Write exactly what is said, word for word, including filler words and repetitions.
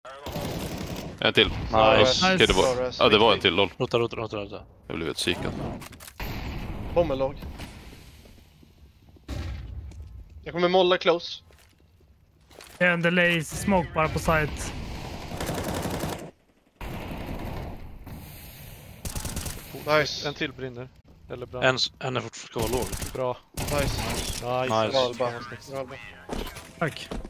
En till. Nice. Nice. Okej, det var... Ja, det var en till, lol. Rota, rota, rota, rota. Jag blev ett psykad. Bommellåg. Jag kommer molla close. En delay smoke bara på site. Nice. En till brinner. Eller brand. En, en är fortfarande ska vara låg. Bra. Nice. Nice. Nice. Valba. Valba. Tack.